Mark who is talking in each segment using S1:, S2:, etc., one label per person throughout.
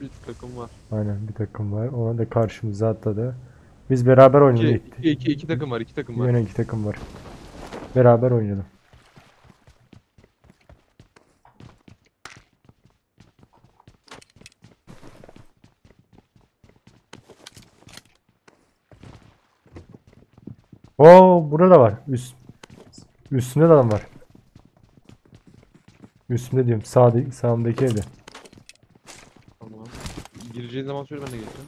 S1: Bir takım var.
S2: Aynen bir takım var. Ona da karşımıza atladı. Biz beraber oynayalım.
S1: İki takım var. İki takım var.
S2: Yine iki takım var. Beraber oynayalım. Oo, burada var. Üstünde de adam var. Üstünde diyorum. Sağımdaki evde.
S1: Tamam. Gireceğin zaman söyle, ben de geleceğim.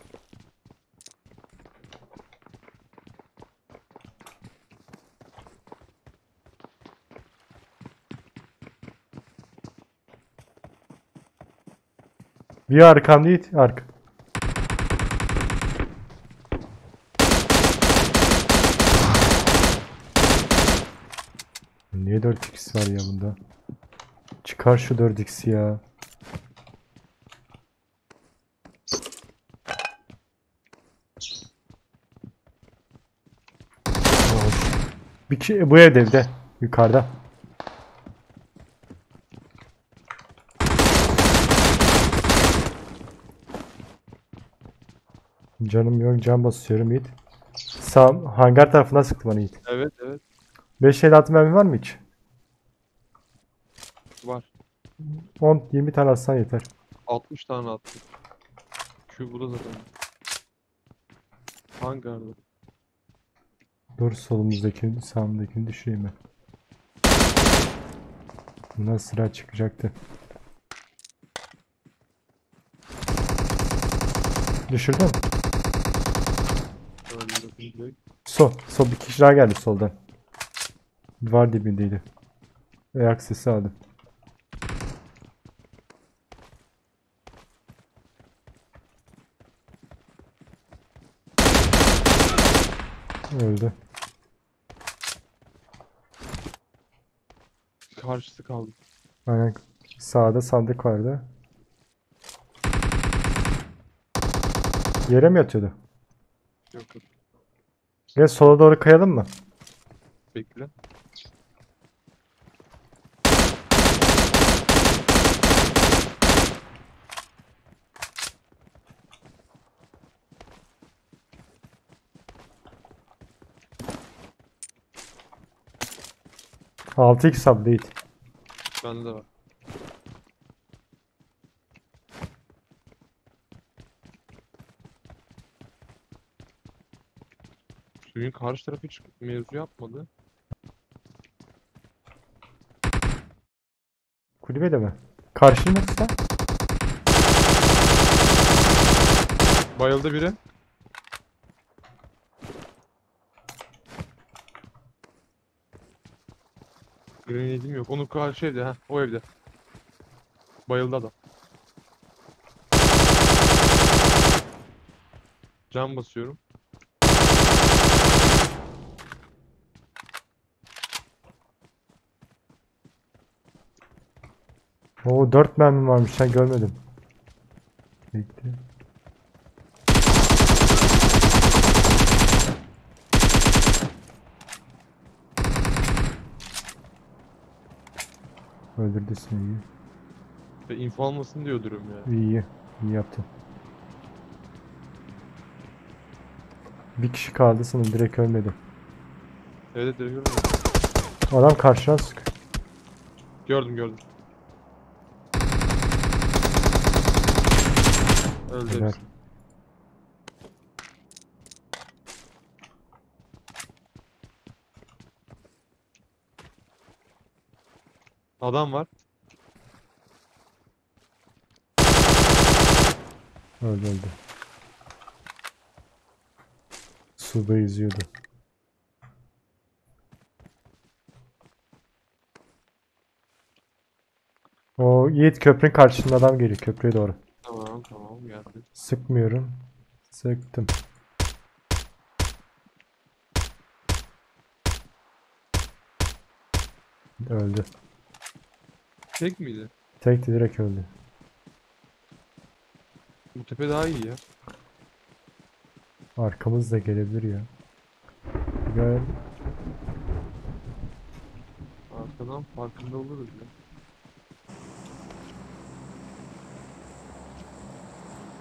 S2: Bir arkamda it. Niye 4x var ya bunda? Çıkar şu 4x'i ya. Bir kişi bu evde. Yukarıda. Canım yok. Can basıyorum Yiğit. Sağ hangar tarafından sıktı bana Yiğit.
S1: Evet, evet.
S2: 5.56 mermi var mı hiç?
S1: Var.
S2: 10-20 tane atsan yeter.
S1: 60 tane attım. Şu bu da zaten. Hangarda.
S2: Dur solumuzdakini sağımdakini düşüreyim ben. Bundan sıra çıkacaktı. Düşürdün mü?
S1: Öyle.
S2: Sol bir kişi daha geldi soldan. Duvar dibindeydi. Ayak sesi aldım. Öldü.
S1: Karşısı kaldı.
S2: Aynen. Sağda sandık vardı. Yere mi yatıyordu?
S1: Yok, yok.
S2: Gel sola doğru kayalım mı?
S1: Bekle.
S2: Altı x sub değil.
S1: Bende de var. Suyun karşı tarafı hiç mevzu yapmadı.
S2: Kulübede mi? Karşında sen?
S1: Bayıldı biri. Grenade'im yok. Onun karşı evde. Ha, o evde. Bayıldı adam. Can basıyorum.
S2: Oo 4 mermim varmış sen görmedim. Bekle. Öldürdü seni iyi.
S1: Ve info almasın diye öldürüyorum ya.
S2: İyi yaptın. Bir kişi kaldı sanırım direkt ölmedi.
S1: Evet, evet, gördüm.
S2: Adam karşına sık.
S1: Gördüm, gördüm. Öldü
S2: Helal.
S1: hepsi. Adam var.
S2: Öldü. Suda yüzüyordu. O Yiğit köprünün karşısında adam geliyor köprüye doğru.
S1: Tamam, tamam, geldi.
S2: Sıkmıyorum. Sıktım. Öldü.
S1: Tek miydi?
S2: Tek direkt öldü.
S1: Bu tepe daha iyi ya.
S2: Arkamız da gelebilir ya. Gel.
S1: Arkadan farkında oluruz ya.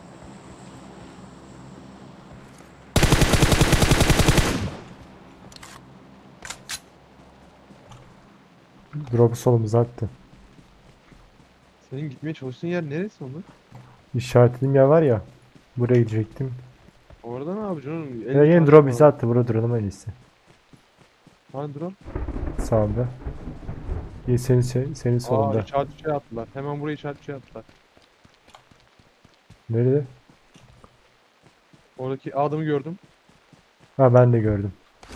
S2: Drop'u solumuza attı.
S1: Senin gitmeye çalıştığın yer neresi onun?
S2: İşaretlediğim yer var ya. Buraya gidecektim.
S1: Orada ne yapacaksın oğlum?
S2: Ya
S1: 50
S2: yeni
S1: tane şey
S2: drop
S1: var
S2: bizi
S1: orada.
S2: attı. Burada duralım en iyisi.
S1: Hadi dur.
S2: Sağında. İyi senin
S1: Aa,
S2: solunda.
S1: işaret şey attılar. Hemen buraya işaret şey attılar.
S2: Nerede?
S1: Oradaki adamı gördüm.
S2: Ha ben de gördüm.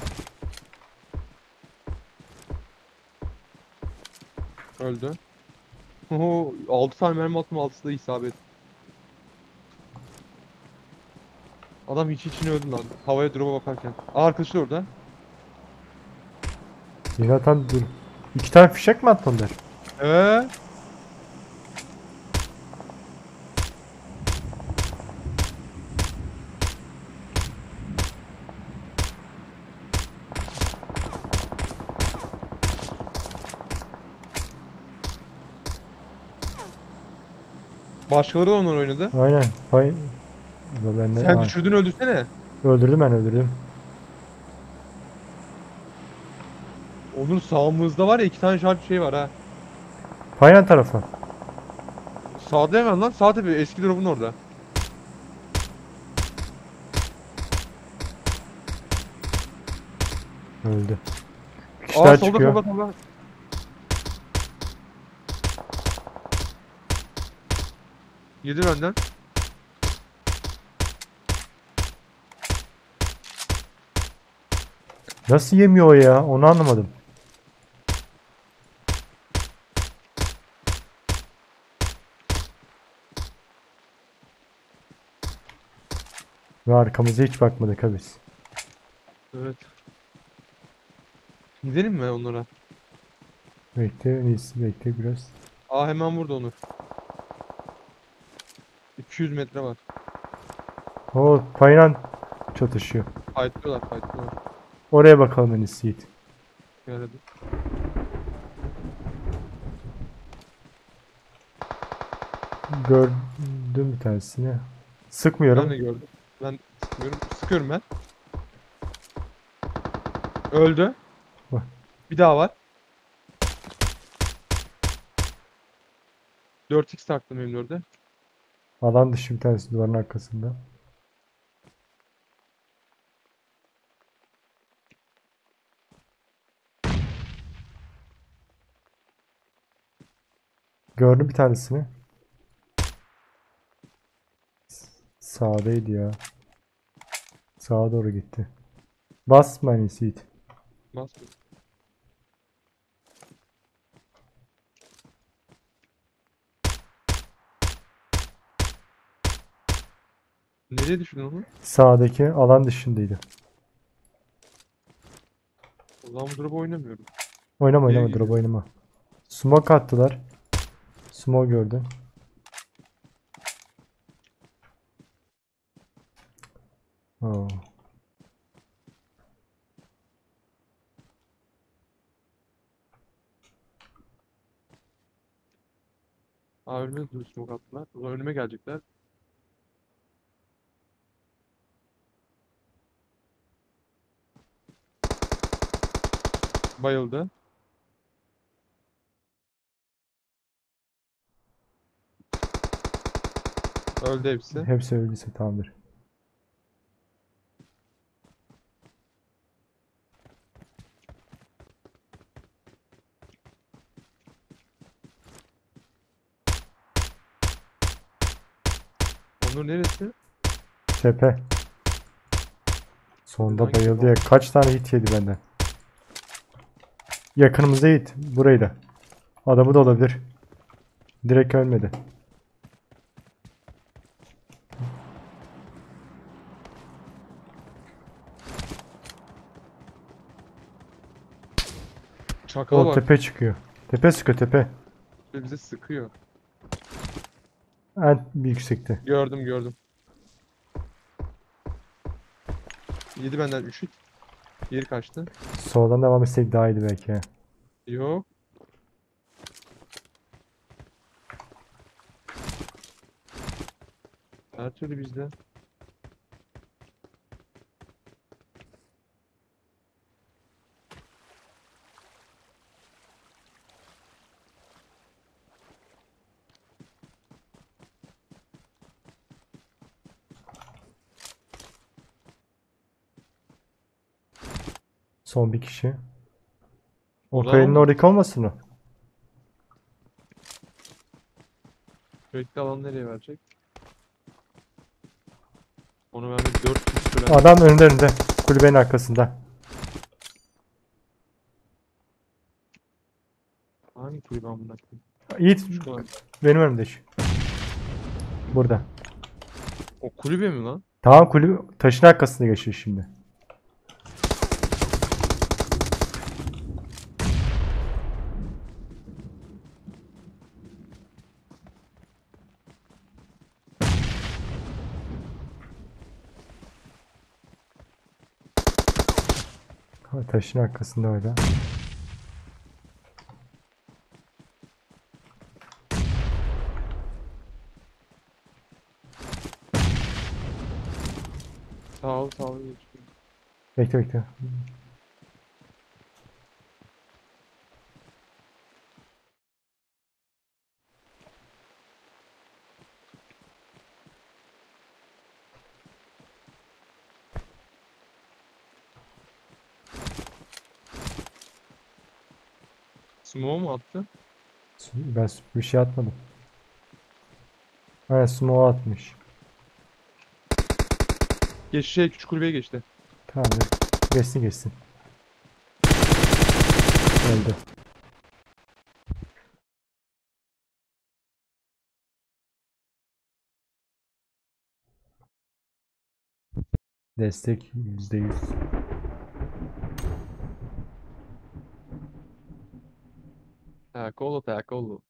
S1: Öldü. Oho, 6 tane mermi attım, 6'sı da isabet. Adam hiç içine öldü lan. Havaya drop'a bakarken. Aa, arkadaşı da orada.
S2: Yine atan dur. 2 tane fişek mi attı onlar?
S1: Eee? Başkaları da onlar oynadı.
S2: Aynen. Ben de
S1: Sen düşürdün, öldürsene.
S2: öldürdüm ben öldürdüm.
S1: Onun sağımızda var ya, 2 tane şarj şey var ha.
S2: Paylan tarafı.
S1: Sağda hemen lan. Sağ tepe. Eski drop'un orada.
S2: Öldü. Bir kişi
S1: Aa,
S2: daha
S1: solda
S2: çıkıyor.
S1: solda solda. Yedi benden.
S2: Nasıl yemiyor o ya? Onu anlamadım. Ve arkamıza hiç bakmadık ha biz.
S1: Evet. Gidelim mi onlara?
S2: Bekle en iyisi bekle biraz.
S1: Aa, hemen burada Onur. 200 metre var.
S2: O Paylan çatışıyor.
S1: Fightlıyorlar, fightlıyorlar.
S2: Oraya bakalım en iyisi Yiğit.
S1: Gel hadi.
S2: Gördüm bir tanesini.
S1: Ben
S2: Sıkmıyorum.
S1: de gördüm. Ben sıkmıyorum. Sıkıyorum ben. Öldü.
S2: Bak,
S1: Bir daha var. 4x taktım M4'e.
S2: alan dışı bir tanesi duvarın arkasında. Gördüm bir tanesini. Sağdaydı ya. Sağa doğru gitti. Basma en iyisi Yiğit.
S1: Bas. Nereye düştün onu?
S2: Sağdaki alan dışındaydı.
S1: O zaman bu drop'u oynamıyorum.
S2: Oynama
S1: Geri
S2: oynama drop
S1: gidiyorum.
S2: oynama. Smoke attılar. Smoke gördüm. Oo.
S1: Aa, önüme dur, smoke attılar. O zaman önüme gelecekler. Bayıldı. Öldü hepsi.
S2: Hepsi öldüyse tamamdır.
S1: Onur neresi?
S2: Tepe.
S1: Hadi
S2: Sonunda
S1: lan,
S2: bayıldı
S1: gidelim.
S2: ya. Kaç tane hit yedi benden. Yakınımıza hit. Burayı da. Adamı da olabilir. Direkt ölmedi.
S1: Çakala
S2: O
S1: bak.
S2: tepe çıkıyor. Tepe sıkıyor tepe.
S1: Ve bize sıkıyor.
S2: En yüksekte.
S1: Gördüm gördüm. Yedi benden 3 hit. Geri kaçtı.
S2: Soldan devam etsek daha iyiydi belki ya.
S1: Yok. Her türlü bizde.
S2: Son bir kişi. O
S1: Oradan
S2: kayanın
S1: mı?
S2: oradaki olmasın o?
S1: Sürekli alan nereye verecek? Onu vermek 4 süren.
S2: Adam önünde. Kulübenin arkasında.
S1: Hangi kulübe amına koyayım?
S2: Yiğit
S1: Şu kadar.
S2: benim önümde şu. Burada.
S1: O kulübe mi lan?
S2: Tamam, kulübe taşın arkasında geçiyor şimdi. Ha, taşın arkasında öyle.
S1: Sağ ol geçiyor.
S2: Bekle bekle.
S1: Smoke mu attı?
S2: Ben bir şey atmadım. Ha, smoke atmış.
S1: Küçük kulübeye geçti.
S2: Tamamdır. Geçsin geçsin. Öldü. Destek %100.
S1: Kolo.